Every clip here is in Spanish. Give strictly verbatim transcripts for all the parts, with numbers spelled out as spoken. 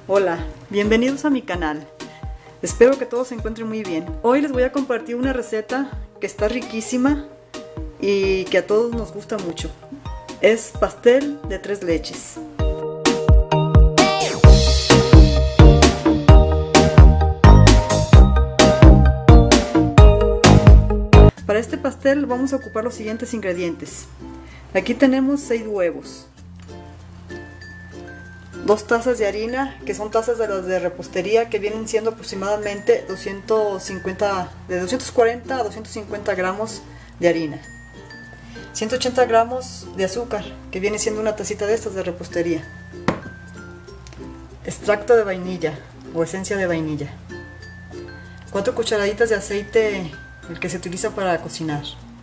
Hola, bienvenidos a mi canal. Espero que todos se encuentren muy bien. Hoy les voy a compartir una receta que está riquísima y que a todos nos gusta mucho. Es pastel de tres leches. Para este pastel vamos a ocupar los siguientes ingredientes. Aquí tenemos seis huevos, dos tazas de harina, que son tazas de las de repostería, que vienen siendo aproximadamente doscientos cincuenta, de doscientos cuarenta a doscientos cincuenta gramos de harina, ciento ochenta gramos de azúcar, que viene siendo una tacita de estas de repostería, extracto de vainilla o esencia de vainilla, cuatro cucharaditas de aceite, el que se utiliza para cocinar,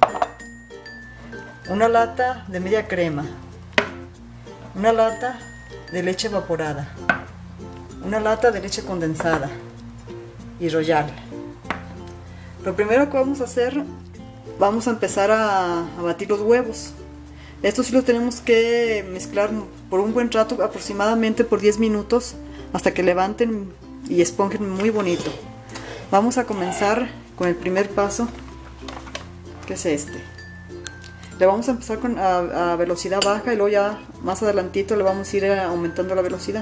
una lata de media crema, una lata de leche evaporada, una lata de leche condensada y royal. Lo primero que vamos a hacer, vamos a empezar a, a batir los huevos. Estos sí los tenemos que mezclar por un buen rato, aproximadamente por diez minutos, hasta que levanten y esponjen muy bonito. Vamos a comenzar con el primer paso, que es este. Le vamos a empezar con, a, a velocidad baja y luego ya más adelantito le vamos a ir aumentando la velocidad.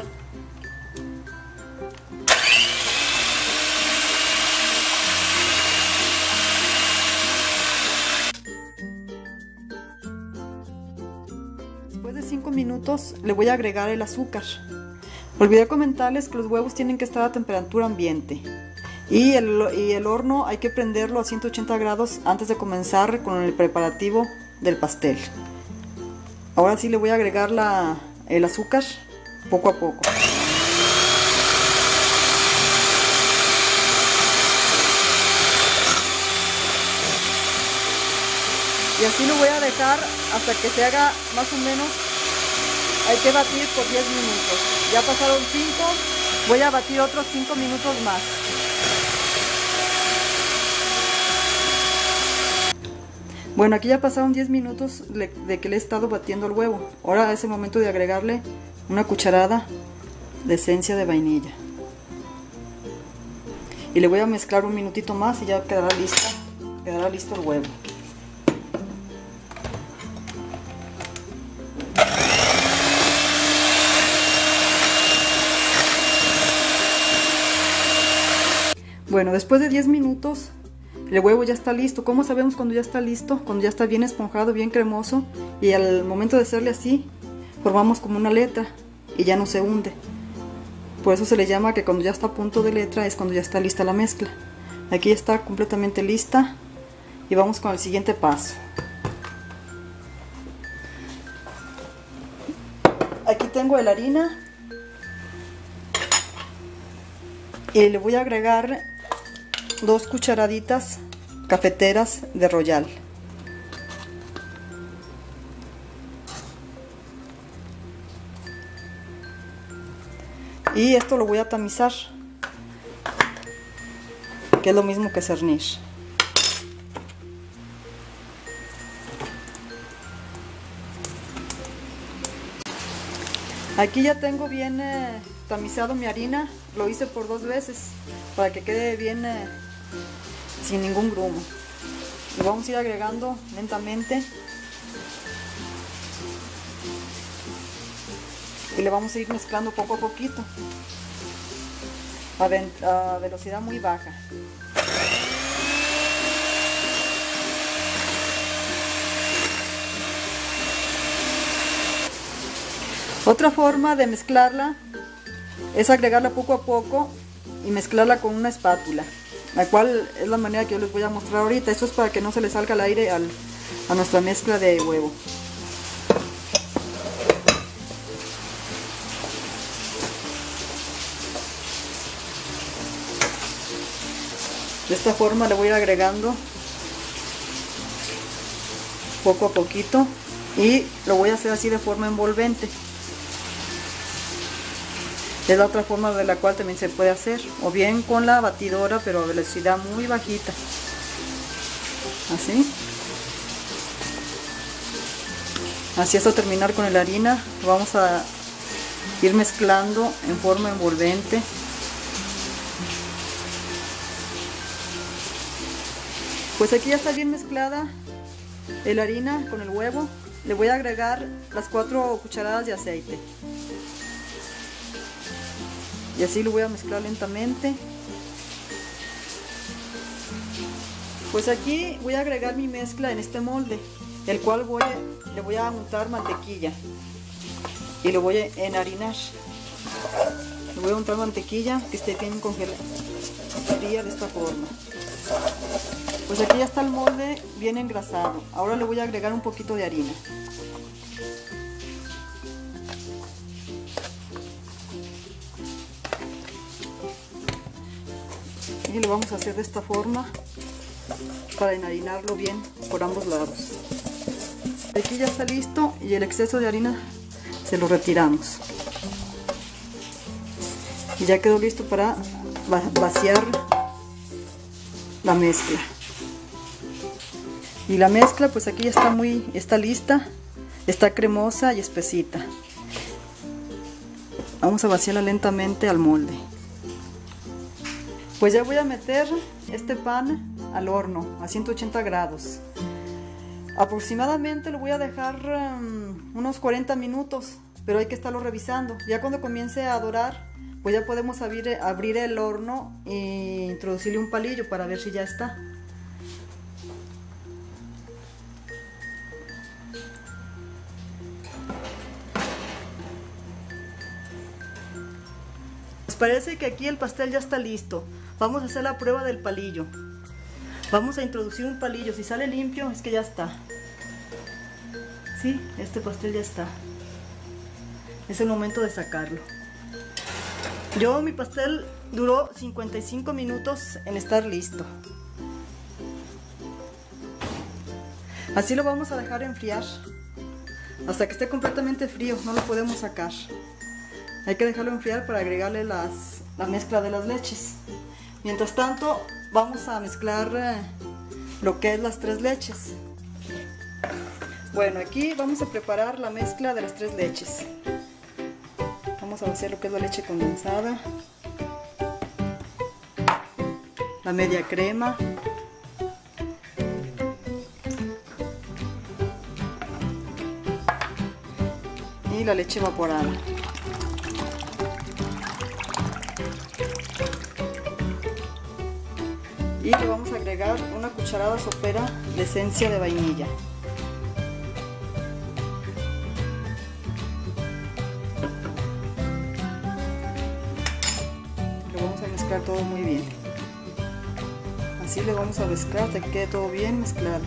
Después de cinco minutos le voy a agregar el azúcar. Olvidé comentarles que los huevos tienen que estar a temperatura ambiente. Y el, y el horno hay que prenderlo a ciento ochenta grados antes de comenzar con el preparativo del pastel. Ahora sí le voy a agregar la, el azúcar poco a poco. Y así lo voy a dejar hasta que se haga más o menos. Hay que batir por diez minutos. Ya pasaron cinco, voy a batir otros cinco minutos más. Bueno, aquí ya pasaron diez minutos de que le he estado batiendo el huevo. Ahora es el momento de agregarle una cucharada de esencia de vainilla. Y le voy a mezclar un minutito más y ya quedará lista, quedará listo el huevo. Bueno, después de diez minutos el huevo ya está listo. ¿Cómo sabemos cuando ya está listo? Cuando ya está bien esponjado, bien cremoso, y al momento de hacerle así formamos como una letra y ya no se hunde. Por eso se le llama que cuando ya está a punto de letra es cuando ya está lista la mezcla. Aquí ya está completamente lista y vamos con el siguiente paso. Aquí tengo la harina y le voy a agregar dos cucharaditas cafeteras de royal. Y esto lo voy a tamizar, que es lo mismo que cernir. Aquí ya tengo bien eh, tamizado mi harina. Lo hice por dos veces para que quede bien eh, sin ningún grumo. Lo vamos a ir agregando lentamente y le vamos a ir mezclando poco a poquito a, a velocidad muy baja. Otra forma de mezclarla es agregarla poco a poco y mezclarla con una espátula, la cual es la manera que yo les voy a mostrar ahorita. Esto es para que no se le salga el aire al, a nuestra mezcla de huevo. De esta forma le voy a ir agregando poco a poquito y lo voy a hacer así de forma envolvente. Es la otra forma de la cual también se puede hacer, o bien con la batidora, pero a velocidad muy bajita, así. Así hasta terminar con la harina. Vamos a ir mezclando en forma envolvente. Pues aquí ya está bien mezclada la harina con el huevo. Le voy a agregar las cuatro cucharadas de aceite. Y así lo voy a mezclar lentamente. Pues aquí voy a agregar mi mezcla en este molde, el cual voy a, le voy a untar mantequilla y lo voy a enharinar. Le voy a untar mantequilla que esté bien congelada, fría de esta forma. Pues aquí ya está el molde bien engrasado. Ahora le voy a agregar un poquito de harina. Y lo vamos a hacer de esta forma para enharinarlo bien por ambos lados. Aquí ya está listo y el exceso de harina se lo retiramos. Y ya quedó listo para vaciar la mezcla. Y la mezcla pues aquí ya está muy, está lista, está cremosa y espesita. Vamos a vaciarla lentamente al molde. Pues ya voy a meter este pan al horno a ciento ochenta grados. Aproximadamente lo voy a dejar um, unos cuarenta minutos, pero hay que estarlo revisando. Ya cuando comience a dorar, pues ya podemos abrir, abrir el horno e introducirle un palillo para ver si ya está. Pues parece que aquí el pastel ya está listo. Vamos a hacer la prueba del palillo. Vamos a introducir un palillo. Si sale limpio es que ya está. Sí, este pastel ya está. Es el momento de sacarlo. Yo, mi pastel duró cincuenta y cinco minutos en estar listo. Así lo vamos a dejar enfriar hasta que esté completamente frío. No lo podemos sacar. Hay que dejarlo enfriar para agregarle las, la mezcla de las leches. Mientras tanto, vamos a mezclar eh, lo que es las tres leches. Bueno, aquí vamos a preparar la mezcla de las tres leches. Vamos a hacer lo que es la leche condensada, la media crema, y la leche evaporada. Y le vamos a agregar una cucharada sopera de esencia de vainilla. Lo vamos a mezclar todo muy bien. Así le vamos a mezclar hasta que quede todo bien mezclado.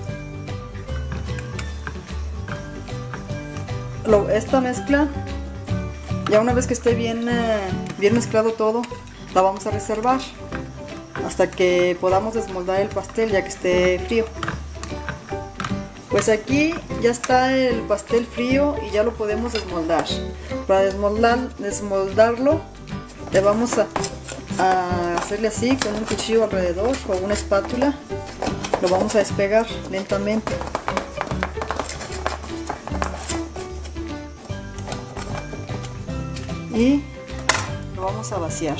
Lo, esta mezcla, ya una vez que esté bien, eh, bien mezclado todo, la vamos a reservar hasta que podamos desmoldar el pastel, ya que esté frío. Pues aquí ya está el pastel frío y ya lo podemos desmoldar. Para desmoldar, desmoldarlo le vamos a, a hacerle así con un cuchillo alrededor o una espátula. Lo vamos a despegar lentamente. Y lo vamos a vaciar.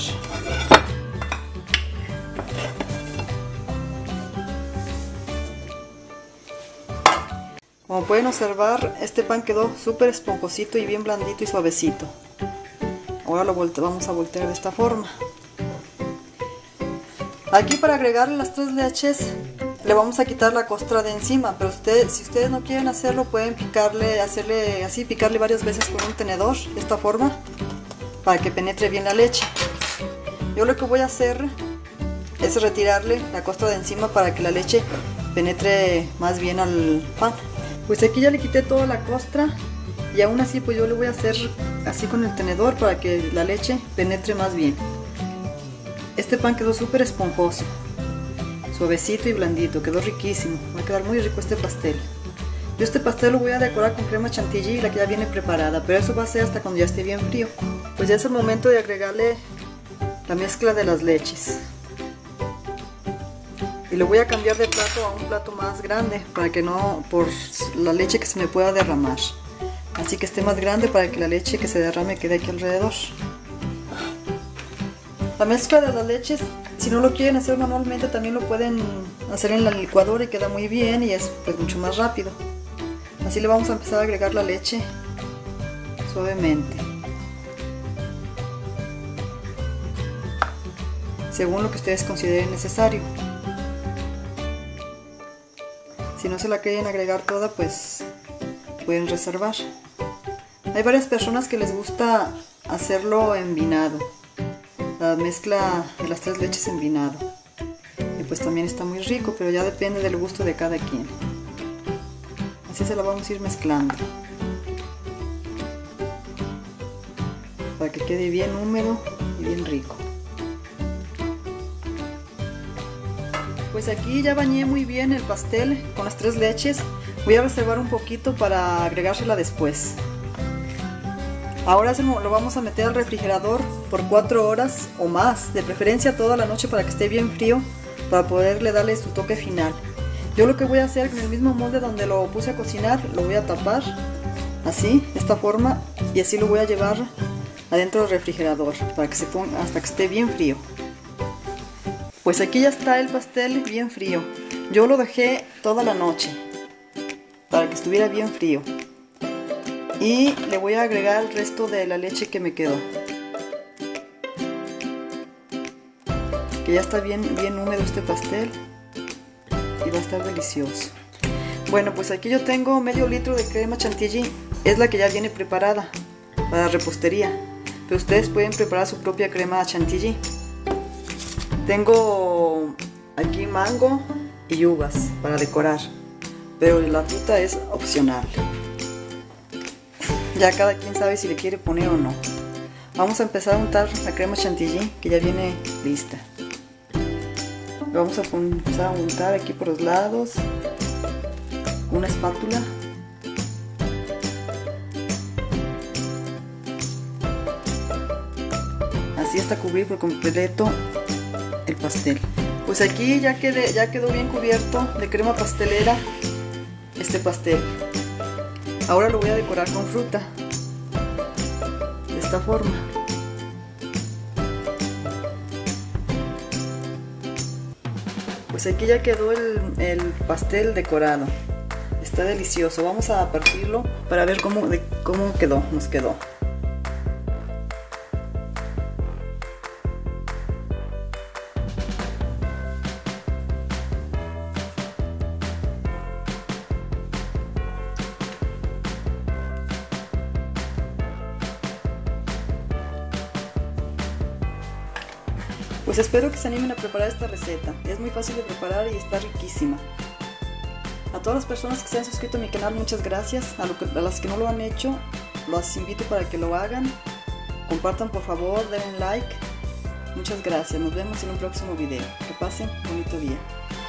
Como pueden observar, este pan quedó súper esponjosito y bien blandito y suavecito. Ahora lo vamos a voltear de esta forma. Aquí, para agregarle las tres leches, le vamos a quitar la costra de encima, pero ustedes, si ustedes no quieren hacerlo, pueden picarle, hacerle así, picarle varias veces con un tenedor, de esta forma, para que penetre bien la leche. Yo lo que voy a hacer es retirarle la costra de encima para que la leche penetre más bien al pan. Pues aquí ya le quité toda la costra y aún así pues yo le voy a hacer así con el tenedor para que la leche penetre más bien. Este pan quedó súper esponjoso, suavecito y blandito, quedó riquísimo. Va a quedar muy rico este pastel. Yo este pastel lo voy a decorar con crema chantilly, la que ya viene preparada, pero eso va a ser hasta cuando ya esté bien frío. Pues ya es el momento de agregarle la mezcla de las leches. Y lo voy a cambiar de plato a un plato más grande para que no, por la leche que se me pueda derramar. así que esté más grande para que la leche que se derrame quede aquí alrededor. La mezcla de las leches, si no lo quieren hacer manualmente, también lo pueden hacer en la licuadora y queda muy bien y es pues mucho más rápido. Así le vamos a empezar a agregar la leche suavemente, según lo que ustedes consideren necesario. Si no se la quieren agregar toda, pues pueden reservar. Hay varias personas que les gusta hacerlo en vinado, la mezcla de las tres leches en vinado, y pues también está muy rico, pero ya depende del gusto de cada quien. Así se la vamos a ir mezclando para que quede bien húmedo y bien rico. Pues aquí ya bañé muy bien el pastel con las tres leches. Voy a reservar un poquito para agregársela después. Ahora lo vamos a meter al refrigerador por cuatro horas o más, de preferencia toda la noche para que esté bien frío, para poderle darle su toque final. Yo lo que voy a hacer en el mismo molde donde lo puse a cocinar, lo voy a tapar así, de esta forma, y así lo voy a llevar adentro del refrigerador para que se ponga hasta que esté bien frío. Pues aquí ya está el pastel bien frío. Yo lo dejé toda la noche para que estuviera bien frío. Y le voy a agregar el resto de la leche que me quedó, que ya está bien, bien húmedo este pastel y va a estar delicioso. Bueno, pues aquí yo tengo medio litro de crema chantilly. Es la que ya viene preparada para repostería, pero ustedes pueden preparar su propia crema chantilly. Tengo aquí mango y uvas para decorar, pero la fruta es opcional. Ya cada quien sabe si le quiere poner o no. Vamos a empezar a untar la crema chantilly que ya viene lista. Lo vamos a empezar a untar aquí por los lados con una espátula. Así hasta cubrir por completo el pastel. Pues aquí ya, quedé, ya quedó bien cubierto de crema pastelera este pastel. Ahora lo voy a decorar con fruta de esta forma. Pues aquí ya quedó el, el pastel decorado. Está delicioso. Vamos a partirlo para ver cómo, de, cómo quedó, nos quedó. Pues espero que se animen a preparar esta receta. Es muy fácil de preparar y está riquísima. A todas las personas que se han suscrito a mi canal, muchas gracias. A, lo que, a las que no lo han hecho, los invito para que lo hagan. Compartan por favor, denle like. Muchas gracias. Nos vemos en un próximo video. Que pasen un bonito día.